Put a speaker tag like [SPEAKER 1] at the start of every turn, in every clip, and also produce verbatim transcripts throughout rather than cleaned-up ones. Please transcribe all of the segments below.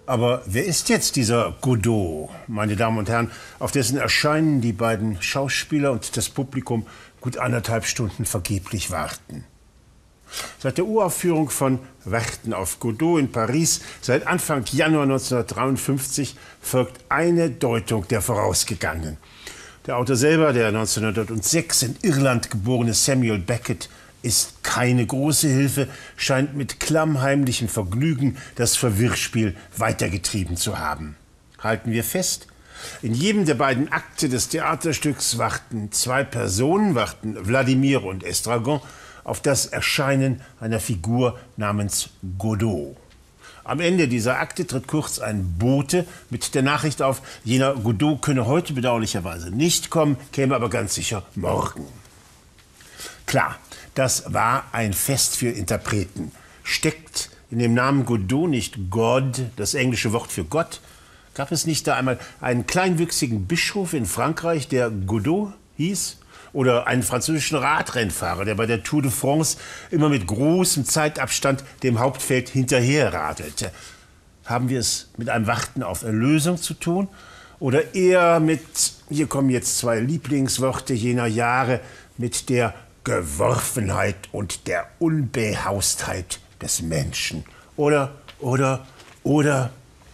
[SPEAKER 1] Aber wer ist jetzt dieser Godot, meine Damen und Herren, auf dessen Erscheinen die beiden Schauspieler und das Publikum gut anderthalb Stunden vergeblich warten? Seit der Uraufführung von Warten auf Godot in Paris, seit Anfang Januar neunzehnhundertdreiundfünfzig, folgt eine Deutung der vorausgegangenen. Der Autor selber, der neunzehnhundertsechs in Irland geborene Samuel Beckett, ist keine große Hilfe, scheint mit klammheimlichem Vergnügen das Verwirrspiel weitergetrieben zu haben. Halten wir fest, in jedem der beiden Akte des Theaterstücks warten zwei Personen, warten Wladimir und Estragon, auf das Erscheinen einer Figur namens Godot. Am Ende dieser Akte tritt kurz ein Bote mit der Nachricht auf, jener Godot könne heute bedauerlicherweise nicht kommen, käme aber ganz sicher morgen. Klar, das war ein Fest für Interpreten. Steckt in dem Namen Godot nicht God, das englische Wort für Gott? Gab es nicht da einmal einen kleinwüchsigen Bischof in Frankreich, der Godot hieß? Oder einen französischen Radrennfahrer, der bei der Tour de France immer mit großem Zeitabstand dem Hauptfeld hinterherradelte? Haben wir es mit einem Warten auf Erlösung zu tun? Oder eher mit, hier kommen jetzt zwei Lieblingsworte jener Jahre, mit der Geworfenheit und der Unbehaustheit des Menschen? Oder, oder, oder...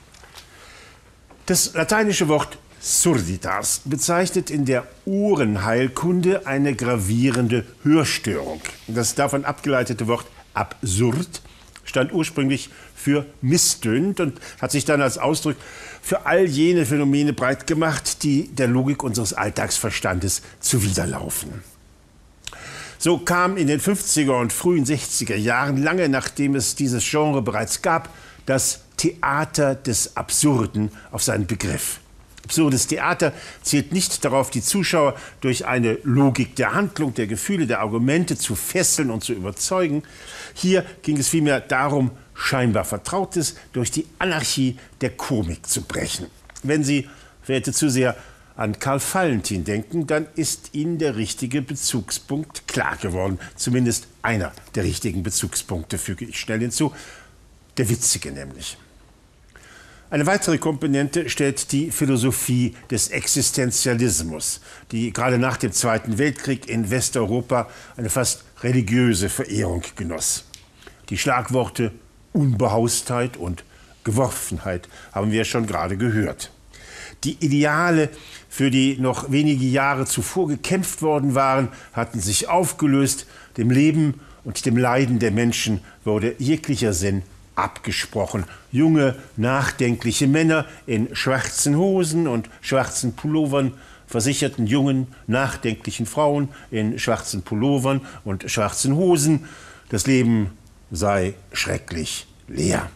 [SPEAKER 1] Das lateinische Wort surditas bezeichnet in der Ohrenheilkunde eine gravierende Hörstörung. Das davon abgeleitete Wort absurd stand ursprünglich für misstönend und hat sich dann als Ausdruck für all jene Phänomene breit gemacht, die der Logik unseres Alltagsverstandes zuwiderlaufen. So kam in den fünfziger und frühen sechziger Jahren, lange nachdem es dieses Genre bereits gab, das Theater des Absurden auf seinen Begriff. Absurdes Theater zielt nicht darauf, die Zuschauer durch eine Logik der Handlung, der Gefühle, der Argumente zu fesseln und zu überzeugen. Hier ging es vielmehr darum, scheinbar Vertrautes durch die Anarchie der Komik zu brechen. Wenn Sie, verehrte Zuseher, an Karl Valentin denken, dann ist Ihnen der richtige Bezugspunkt klar geworden. Zumindest einer der richtigen Bezugspunkte, füge ich schnell hinzu. Der witzige nämlich. Eine weitere Komponente stellt die Philosophie des Existenzialismus, die gerade nach dem Zweiten Weltkrieg in Westeuropa eine fast religiöse Verehrung genoss. Die Schlagworte Unbehaustheit und Geworfenheit haben wir schon gerade gehört. Die Ideale, für die noch wenige Jahre zuvor gekämpft worden waren, hatten sich aufgelöst. Dem Leben und dem Leiden der Menschen wurde jeglicher Sinn abgesprochen. Junge, nachdenkliche Männer in schwarzen Hosen und schwarzen Pullovern versicherten jungen, nachdenklichen Frauen in schwarzen Pullovern und schwarzen Hosen, das Leben sei schrecklich leer.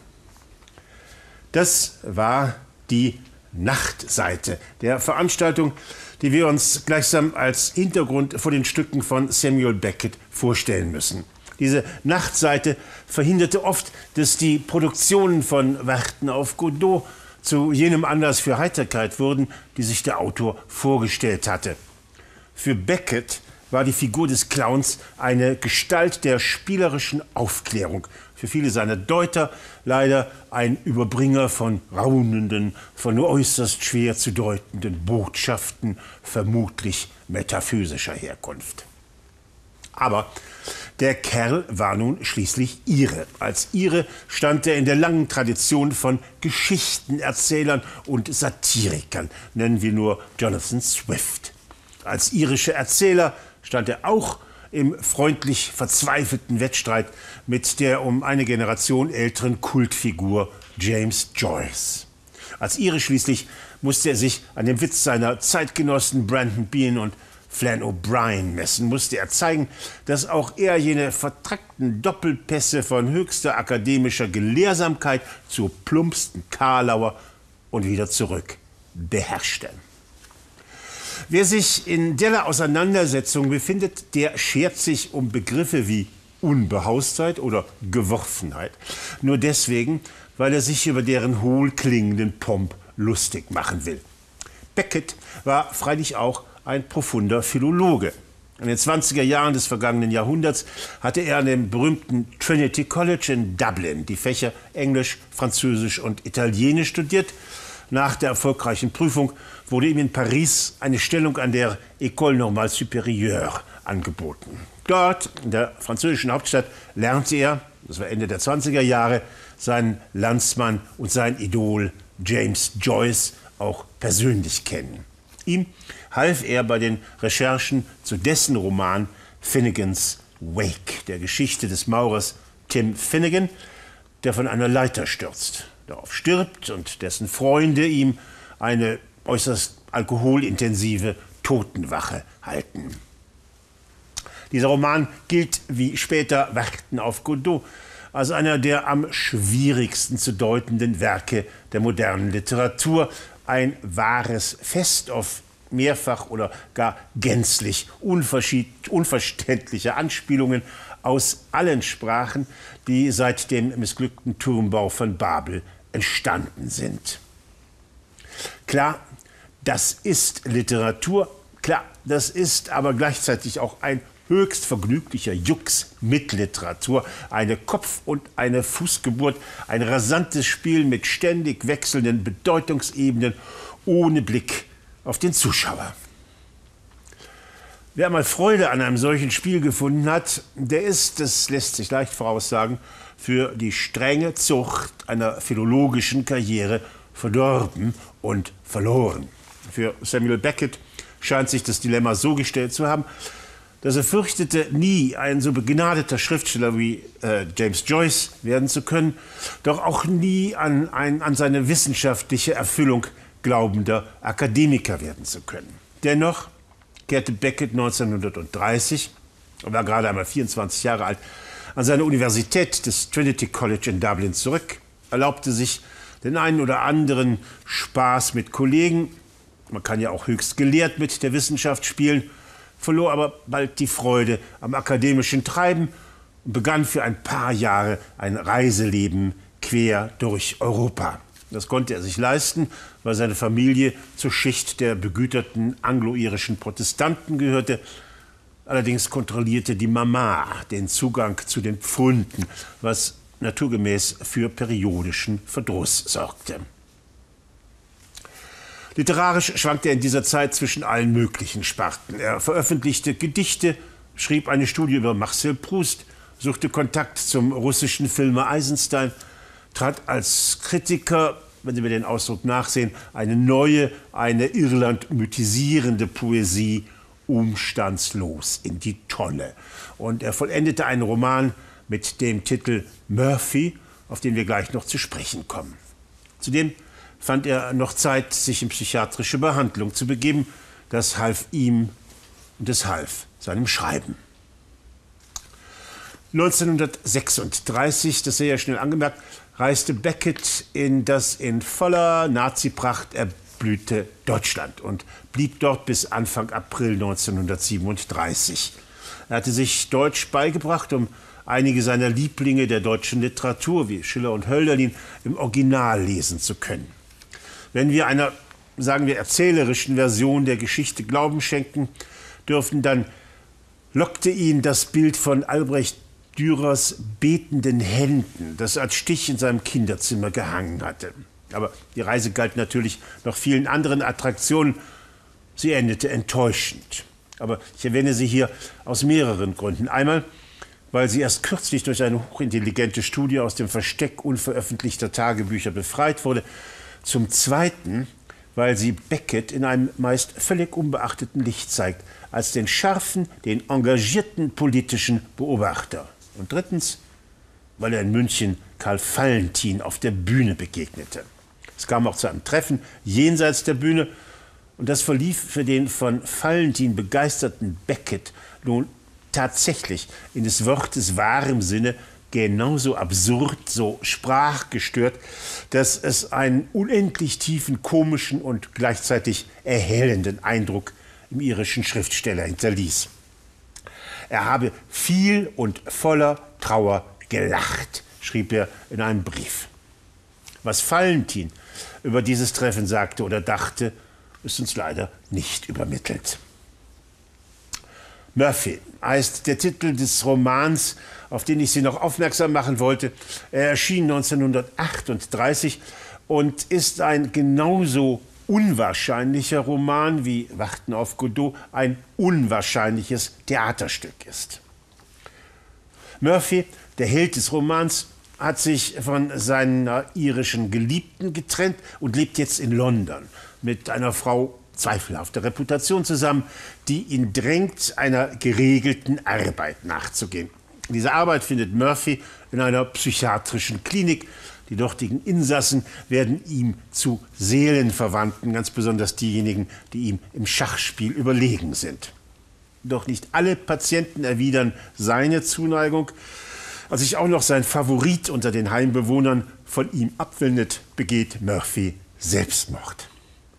[SPEAKER 1] Das war die Nachtseite der Veranstaltung, die wir uns gleichsam als Hintergrund vor den Stücken von Samuel Beckett vorstellen müssen. Diese Nachtseite verhinderte oft, dass die Produktionen von Warten auf Godot zu jenem Anlass für Heiterkeit wurden, die sich der Autor vorgestellt hatte. Für Beckett war die Figur des Clowns eine Gestalt der spielerischen Aufklärung. Für viele seiner Deuter leider ein Überbringer von raunenden, von nur äußerst schwer zu deutenden Botschaften, vermutlich metaphysischer Herkunft. Aber der Kerl war nun schließlich Ire. Als Ire stand er in der langen Tradition von Geschichtenerzählern und Satirikern, nennen wir nur Jonathan Swift. Als irischer Erzähler stand er auch im freundlich verzweifelten Wettstreit mit der um eine Generation älteren Kultfigur James Joyce. Als Ire schließlich musste er sich an dem Witz seiner Zeitgenossen Brandon Bean und Flann O'Brien messen, musste er zeigen, dass auch er jene vertrackten Doppelpässe von höchster akademischer Gelehrsamkeit zur plumpsten Karlauer und wieder zurück beherrschte. Wer sich in der Auseinandersetzung befindet, der schert sich um Begriffe wie Unbehaustheit oder Geworfenheit. Nur deswegen, weil er sich über deren hohlklingenden Pomp lustig machen will. Beckett war freilich auch ein profunder Philologe. In den zwanziger Jahren des vergangenen Jahrhunderts hatte er an dem berühmten Trinity College in Dublin die Fächer Englisch, Französisch und Italienisch studiert. Nach der erfolgreichen Prüfung wurde ihm in Paris eine Stellung an der École Normale Supérieure angeboten. Dort, in der französischen Hauptstadt, lernte er, das war Ende der zwanziger Jahre, seinen Landsmann und sein Idol James Joyce auch persönlich kennen. Ihm half er bei den Recherchen zu dessen Roman Finnegans Wake, der Geschichte des Maurers Tim Finnegan, der von einer Leiter stürzt, darauf stirbt und dessen Freunde ihm eine äußerst alkoholintensive Totenwache halten. Dieser Roman gilt, wie später Warten auf Godot, als einer der am schwierigsten zu deutenden Werke der modernen Literatur, ein wahres Fest auf mehrfach oder gar gänzlich unverständliche Anspielungen aus allen Sprachen, die seit dem missglückten Turmbau von Babel entstanden sind. Klar, das ist Literatur, klar, das ist aber gleichzeitig auch ein höchst vergnüglicher Jux mit Literatur, eine Kopf- und eine Fußgeburt, ein rasantes Spiel mit ständig wechselnden Bedeutungsebenen, ohne Blick auf den Zuschauer. Wer mal Freude an einem solchen Spiel gefunden hat, der ist, das lässt sich leicht voraussagen, für die strenge Zucht einer philologischen Karriere verdorben und verloren. Für Samuel Beckett scheint sich das Dilemma so gestellt zu haben, dass er fürchtete, nie ein so begnadeter Schriftsteller wie äh, James Joyce werden zu können, doch auch nie an, ein, an seine wissenschaftliche Erfüllung glaubender Akademiker werden zu können. Dennoch kehrte Beckett neunzehnhundertdreißig, er war gerade einmal vierundzwanzig Jahre alt, an seine Universität, das Trinity College in Dublin, zurück, erlaubte sich den einen oder anderen Spaß mit Kollegen, man kann ja auch höchst gelehrt mit der Wissenschaft spielen, verlor aber bald die Freude am akademischen Treiben und begann für ein paar Jahre ein Reiseleben quer durch Europa. Das konnte er sich leisten, weil seine Familie zur Schicht der begüterten anglo-irischen Protestanten gehörte. Allerdings kontrollierte die Mama den Zugang zu den Pfunden, was naturgemäß für periodischen Verdruss sorgte. Literarisch schwankte er in dieser Zeit zwischen allen möglichen Sparten. Er veröffentlichte Gedichte, schrieb eine Studie über Marcel Proust, suchte Kontakt zum russischen Filmer Eisenstein, trat als Kritiker, wenn Sie mir den Ausdruck nachsehen, eine neue, eine Irland mythisierende Poesie umstandslos in die Tonne. Und er vollendete einen Roman mit dem Titel Murphy, auf den wir gleich noch zu sprechen kommen. Zudem fand er noch Zeit, sich in psychiatrische Behandlung zu begeben. Das half ihm und das half seinem Schreiben. neunzehnhundertsechsunddreißig, das sei ja schnell angemerkt, reiste Beckett in das in voller Nazi-Pracht erblühte Deutschland und blieb dort bis Anfang April neunzehnhundertsiebenunddreißig. Er hatte sich Deutsch beigebracht, um einige seiner Lieblinge der deutschen Literatur wie Schiller und Hölderlin im Original lesen zu können. Wenn wir einer, sagen wir, erzählerischen Version der Geschichte Glauben schenken dürfen, dann lockte ihn das Bild von Albrecht Dürers betenden Händen, das als Stich in seinem Kinderzimmer gehangen hatte. Aber die Reise galt natürlich noch vielen anderen Attraktionen. Sie endete enttäuschend. Aber ich erwähne sie hier aus mehreren Gründen. Einmal, weil sie erst kürzlich durch eine hochintelligente Studie aus dem Versteck unveröffentlichter Tagebücher befreit wurde. Zum Zweiten, weil sie Beckett in einem meist völlig unbeachteten Licht zeigt, als den scharfen, den engagierten politischen Beobachter. Und drittens, weil er in München Karl Valentin auf der Bühne begegnete. Es kam auch zu einem Treffen jenseits der Bühne und das verlief für den von Valentin begeisterten Beckett nun tatsächlich in des Wortes wahrem Sinne genauso absurd, so sprachgestört, dass es einen unendlich tiefen, komischen und gleichzeitig erhellenden Eindruck im irischen Schriftsteller hinterließ. Er habe viel und voller Trauer gelacht, schrieb er in einem Brief. Was Valentin über dieses Treffen sagte oder dachte, ist uns leider nicht übermittelt. Murphy heißt der Titel des Romans, auf den ich Sie noch aufmerksam machen wollte. Er erschien neunzehnhundertachtunddreißig und ist ein genauso unwahrscheinlicher Roman wie Warten auf Godot ein unwahrscheinliches Theaterstück ist. Murphy, der Held des Romans, hat sich von seiner irischen Geliebten getrennt und lebt jetzt in London mit einer Frau zweifelhafter Reputation zusammen, die ihn drängt, einer geregelten Arbeit nachzugehen. Diese Arbeit findet Murphy in einer psychiatrischen Klinik. Die dortigen Insassen werden ihm zu Seelenverwandten, ganz besonders diejenigen, die ihm im Schachspiel überlegen sind. Doch nicht alle Patienten erwidern seine Zuneigung. Als sich auch noch sein Favorit unter den Heimbewohnern von ihm abwendet, begeht Murphy Selbstmord.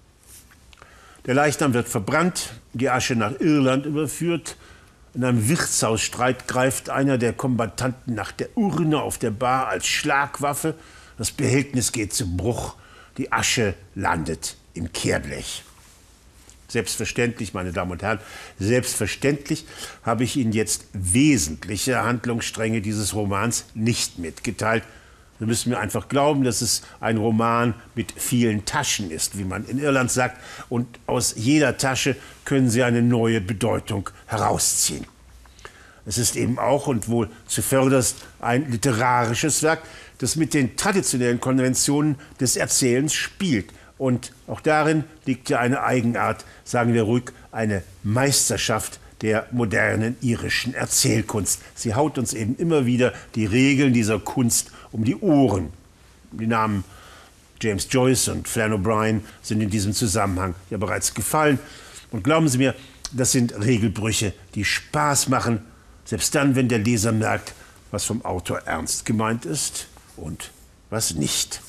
[SPEAKER 1] Der Leichnam wird verbrannt, die Asche nach Irland überführt. In einem Wirtshausstreit greift einer der Kombattanten nach der Urne auf der Bar als Schlagwaffe. Das Behältnis geht zu Bruch, die Asche landet im Kehrblech. Selbstverständlich, meine Damen und Herren, selbstverständlich habe ich Ihnen jetzt wesentliche Handlungsstränge dieses Romans nicht mitgeteilt. Sie müssen mir einfach glauben, dass es ein Roman mit vielen Taschen ist, wie man in Irland sagt. Und aus jeder Tasche können Sie eine neue Bedeutung herausziehen. Es ist eben auch und wohl zuvörderst ein literarisches Werk, das mit den traditionellen Konventionen des Erzählens spielt. Und auch darin liegt ja eine Eigenart, sagen wir ruhig, eine Meisterschaft der modernen irischen Erzählkunst. Sie haut uns eben immer wieder die Regeln dieser Kunst um die Ohren. Die Namen James Joyce und Flann O'Brien sind in diesem Zusammenhang ja bereits gefallen. Und glauben Sie mir, das sind Regelbrüche, die Spaß machen, selbst dann, wenn der Leser merkt, was vom Autor ernst gemeint ist und was nicht.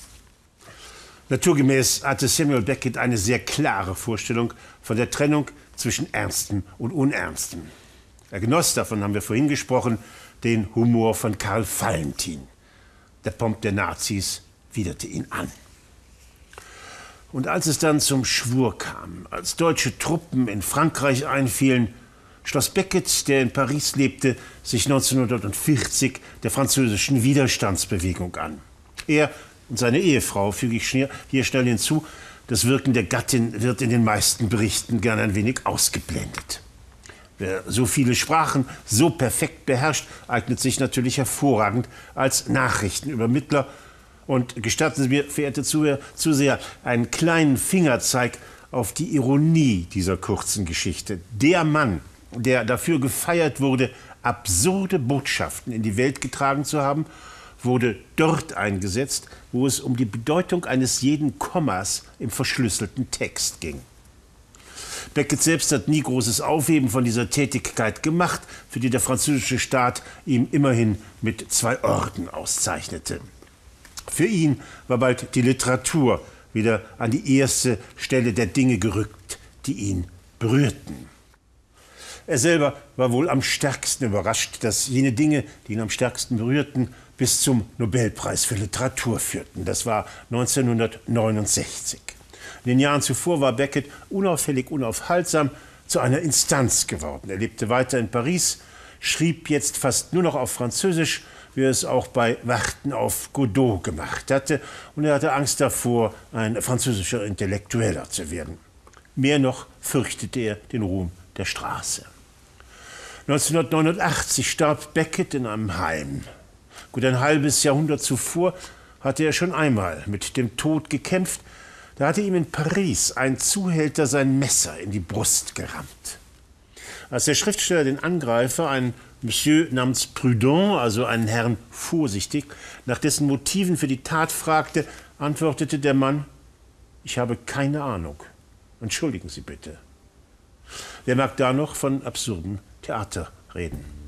[SPEAKER 1] Naturgemäß hatte Samuel Beckett eine sehr klare Vorstellung von der Trennung zwischen Ernstem und Unernstem. Er genoss, davon haben wir vorhin gesprochen, den Humor von Karl Valentin. Der Pomp der Nazis widerte ihn an. Und als es dann zum Schwur kam, als deutsche Truppen in Frankreich einfielen, schloss Beckett, der in Paris lebte, sich neunzehnhundertvierzig der französischen Widerstandsbewegung an. Er und seine Ehefrau, füge ich hier schnell hinzu, das Wirken der Gattin wird in den meisten Berichten gern ein wenig ausgeblendet. Wer so viele Sprachen so perfekt beherrscht, eignet sich natürlich hervorragend als Nachrichtenübermittler. Und gestatten Sie mir, verehrte Zuseher, einen kleinen Fingerzeig auf die Ironie dieser kurzen Geschichte. Der Mann, der dafür gefeiert wurde, absurde Botschaften in die Welt getragen zu haben, wurde dort eingesetzt, wo es um die Bedeutung eines jeden Kommas im verschlüsselten Text ging. Beckett selbst hat nie großes Aufheben von dieser Tätigkeit gemacht, für die der französische Staat ihm immerhin mit zwei Orden auszeichnete. Für ihn war bald die Literatur wieder an die erste Stelle der Dinge gerückt, die ihn berührten. Er selber war wohl am stärksten überrascht, dass jene Dinge, die ihn am stärksten berührten, bis zum Nobelpreis für Literatur führten. Das war neunzehnhundertneunundsechzig. In den Jahren zuvor war Beckett unauffällig, unaufhaltsam zu einer Instanz geworden. Er lebte weiter in Paris, schrieb jetzt fast nur noch auf Französisch, wie er es auch bei Warten auf Godot gemacht hatte. Und er hatte Angst davor, ein französischer Intellektueller zu werden. Mehr noch fürchtete er den Ruhm der Straße. neunzehnhundertneunundachtzig starb Beckett in einem Heim. Gut ein halbes Jahrhundert zuvor hatte er schon einmal mit dem Tod gekämpft. Da hatte ihm in Paris ein Zuhälter sein Messer in die Brust gerammt. Als der Schriftsteller den Angreifer, einen Monsieur namens Prudent, also einen Herrn vorsichtig, nach dessen Motiven für die Tat fragte, antwortete der Mann: Ich habe keine Ahnung. Entschuldigen Sie bitte. Wer mag da noch von absurdem Theater reden?